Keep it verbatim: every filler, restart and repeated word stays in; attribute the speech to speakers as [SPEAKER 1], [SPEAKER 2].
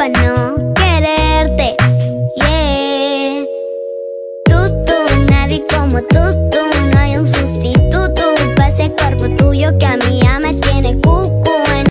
[SPEAKER 1] pa' no quererte. Yeah. Tú, tú, nadie como tú, tú.